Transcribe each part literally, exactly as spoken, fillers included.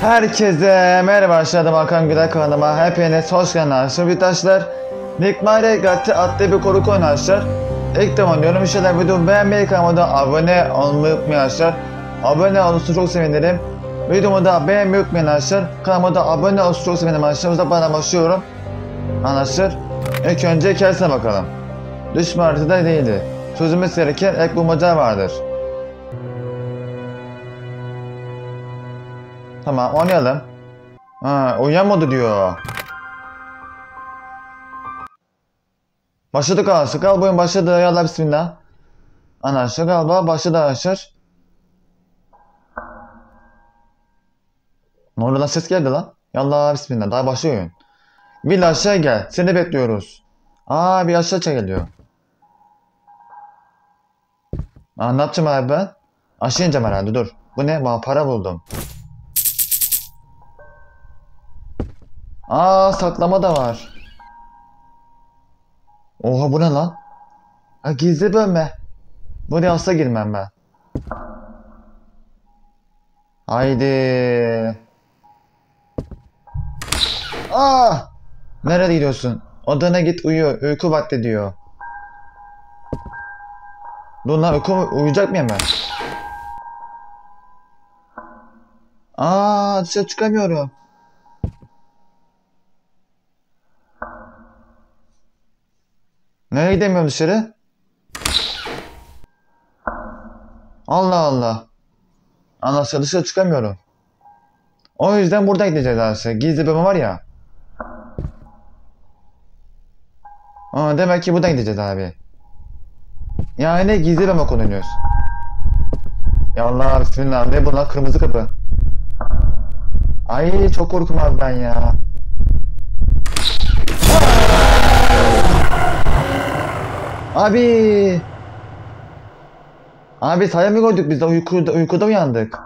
Herkese merhaba, aşağıda Hakan Güler kanalıma hepiniz hoş geldiniz arkadaşlar. Nikmare Gatti adlı bir korku oyunu arkadaşlar. İlk defa oynuyorum, inşallah videomu beğenmeyi, kanalıma da abone olmayı unutmayın arkadaşlar. Abone olursanız çok sevinirim. Videomu da beğenmeyi unutmayın arkadaşlar. Kanalıma da abone olursanız çok sevinirim arkadaşlar. O zaman bana başlıyorum arkadaşlar. İlk önce hikayesine bakalım. Düşman haritada değildi. Çözülmesi gereken ek bulmaca vardır. Tamam, oynayalım. Ha, oynayamadı diyor. Başladık arkadaşlar. Galiba oyun başladı. Yallah bismillah. Arkadaşlar galiba başladı arkadaşlar. Ne oldu lan, ses geldi lan. Yallah bismillah, daha başlıyor oyun. Bir aşağı gel. Seni bekliyoruz. Aa, bir aşağı geliyor. Aa, ne yapacağım abi ben? Aşağı ineceğim herhalde, dur. Bu ne? Bana para buldum. Aa, saklama da var. Oha, bu ne lan? Ha, gizli bölme. Buraya asla girmem ben. Haydi. Aa! Nereye gidiyorsun? Odana git, uyu. Uyku vakti diyor. Dur lan, uyku, uyuyacak mıyım ben? Aa, dışarı çıkamıyorum. Nereye gidemiyorum dışarı? Allah Allah. Anlaşılan dışarı çıkamıyorum. O yüzden buradan gideceğiz aslında. Gizli bölme var ya. Aa, demek ki buradan gideceğiz abi. Yani gizli bölme kullanıyoruz. Ya Allah bismillah, ne bu lan, kırmızı kapı. Ay, çok korkum abi ben ya. Abi. Abi sayı mı gördük biz de, uykuda, uykuda uyandık.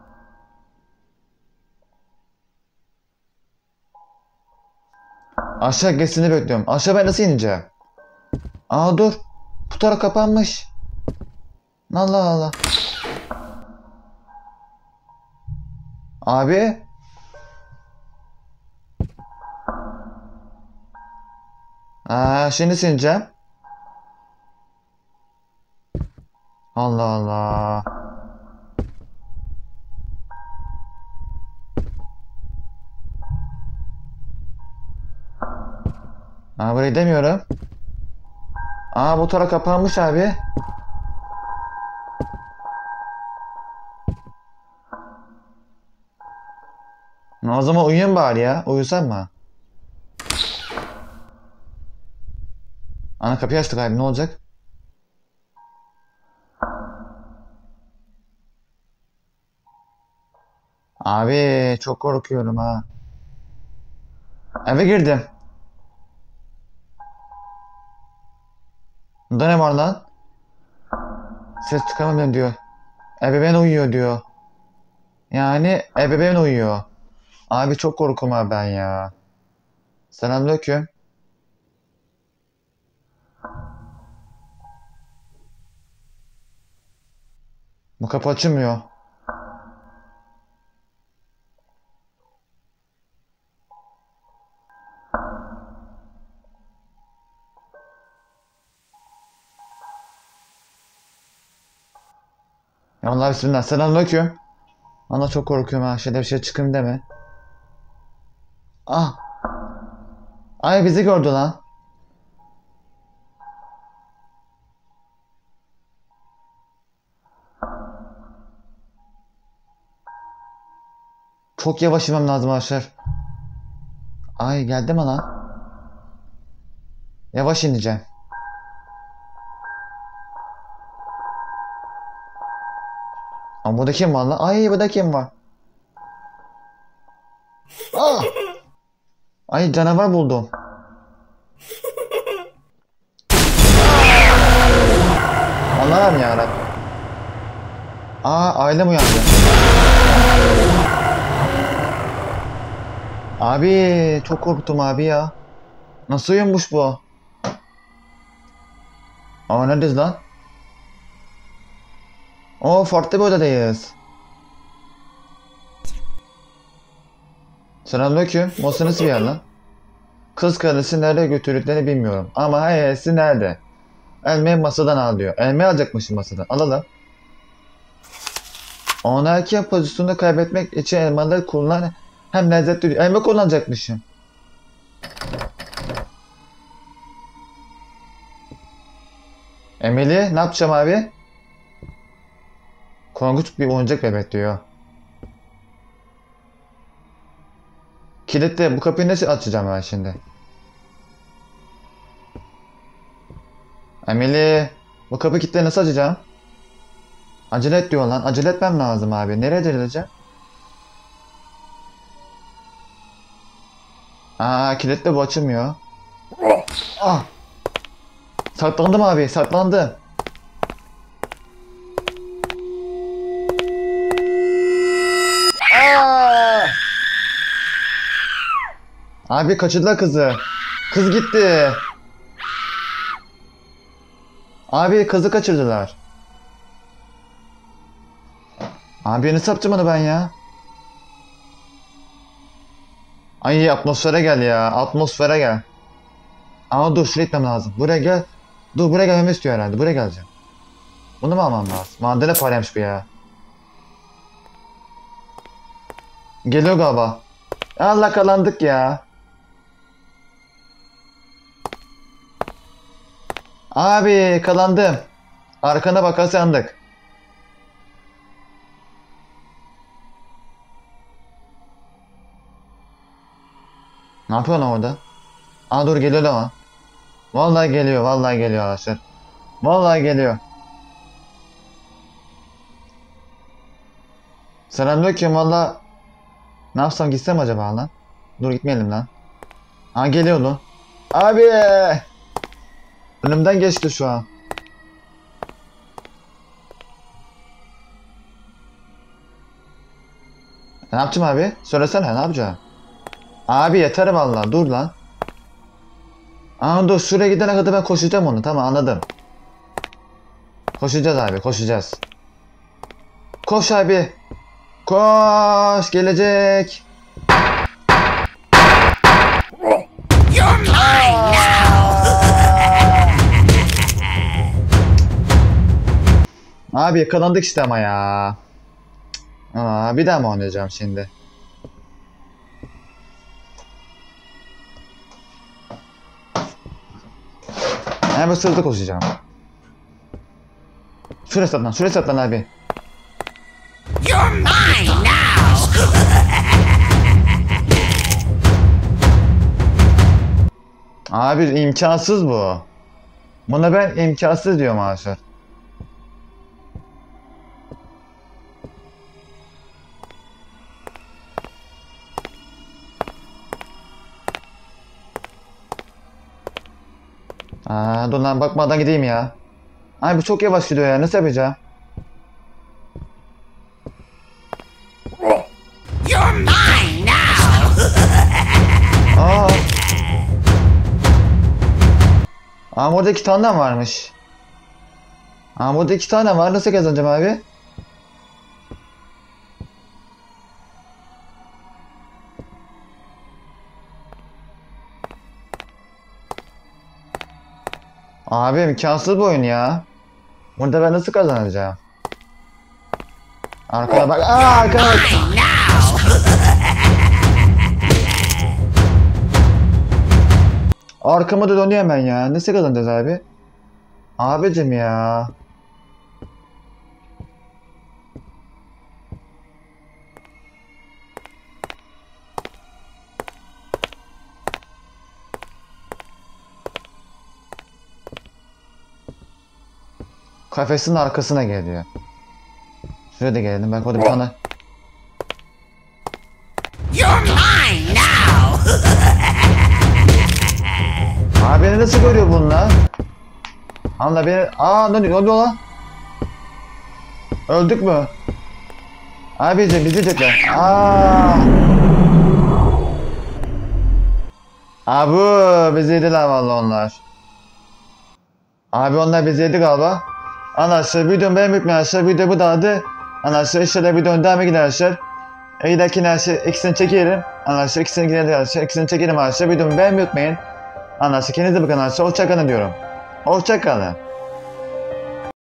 Aşağı geçsini bekliyorum. Aşağı ben nasıl ineceğim? Aa, dur. Bu taraf kapanmış. Allah Allah. Abi. Aa, şimdi ineceğim. Allah Allah. Aa, burayı demiyorum. Aa, bu taraf kapanmış abi. O zaman uyuyayım bari ya. Uyusam mı? Ana, kapıyı açtık abi, ne olacak? Abi çok korkuyorum ha. Eve girdim. Bunda ne var lan? Ses çıkaramıyorum diyor. Ebeveyn uyuyor diyor. Yani ebeveyn uyuyor. Abi çok korkuyorum abi ben ya. Selamünaleyküm. Bu kapı açılmıyor. Ya Allah bismillah. Selamünaleyküm. Ana, çok korkuyorum ha. Şeyde bir şey çıkın deme. Ah. Ay, bizi gördü lan. Çok yavaş inmem lazım arkadaşlar. Ay, geldi mi lan? Yavaş ineceğim. Ama burada kim var lan? Ay, burada kim var? Ah! Ay, canavar buldum. Allah'ım yarabbim. Aa, ailem uyandı. Abi çok korktum abi ya. Nasıl uyumuş bu? Aa, neredeyiz lan? Oo, farklı bir odadayız. Selamünaleyküm. Burası nasıl bir yer lan? Kız kardeşi nereye götürdüklerini bilmiyorum. Ama hayalisi nerede? Elmayı masadan al diyor. Elmayı alacakmışım masadan. Alalım. Onarken pozisyonu kaybetmek için elmaları kullan. Hem lezzetli diyor. Elma kullanacakmışım. Emily ne yapacağım abi? Korkunç bir oyuncak bebek diyor. Kilitli. Bu kapıyı nasıl açacağım ben şimdi? Emily. Bu kapı kilitli nasıl açacağım? Acele et diyor lan. Acele etmem lazım abi. Nereye acele edeceğim? Aa kilitli bu açılmıyor. Ah. Saklandım abi. Saklandım. Aa! Abi kaçırdılar kızı. Kız gitti. Abi kızı kaçırdılar. Abi nasıl yapacağım onu ben ya? Ay atmosfere gel ya. Atmosfere gel. Ama dur şuraya gitmem lazım. Buraya gel. Dur buraya gelmemi istiyor herhalde. Buraya geleceğim. Bunu mu almam lazım? Mandalina paraymış bu ya. Geliyor galiba. Allah kalandık ya. Abi kalandım. Arkana bakarsa yandık. Ne yapıyorsun orada? Aa dur geliyor ama. Vallahi geliyor, vallahi geliyor arkadaşlar. Vallahi geliyor. Selamünaleyküm valla. Ne yapsam gitsem acaba lan? Dur gitmeyelim lan. Aa geliyordu. Abi! Önümden geçti şu an. Ne yapacağım abi? Söylesene ne yapacağım? Abi yeter vallahi dur lan. Aa dur şuraya gidene kadar ben koşacağım onu tamam anladım. Koşacağız abi koşacağız. Koş abi. Koş gelecek. You're mine now. Abi yakalandık işte ama ya. Aa bir daha mı oynayacağım şimdi? Hemen sırada koşacağım. Şuraya satlan, şuraya satlan abi. You're mine now. Abi imkansız bu. Buna ben imkansız diyorum arkadaşlar. Aa, dur lan bakmadan gideyim ya. Ay bu çok yavaş gidiyor ya. Nasıl yapacağım? You're mine now. Aa. Aa burada iki tane varmış. Aa burada iki tane var. Nasıl kazanacağım abi? Abi imkansız bu oyun ya. Burada ben nasıl kazanacağım? Arkana bak. Aa arkana bak. Mine now. Arkama da dönüyor hemen ya. Nasıl kazanacağız abi? Abicim ya. Kafesin arkasına geliyor. Şuraya da gelelim. Belki orada bir tane. You're mine now. Abi beni nasıl görüyor bunlar? Anla beni... Aa ne oluyor lan? Öldük mü? Abicim bizi yiyecekler. Aa. Abi bizi yediler vallahi onlar. Abi onlar bizi yedi galiba. Arkadaşlar videomu beğenmeyi unutmayın arkadaşlar. Video bu dağıdı. Arkadaşlar inşallah videonun devamı gider arkadaşlar. Eğildeki arkadaşlar ikisini çekelim. Arkadaşlar ikisini gidelim arkadaşlar. İkisini çekelim arkadaşlar. Videomu beğenmeyi unutmayın. Arkadaşlar kendinize bakın arkadaşlar. Hoşçakalın diyorum. Hoşçakalın.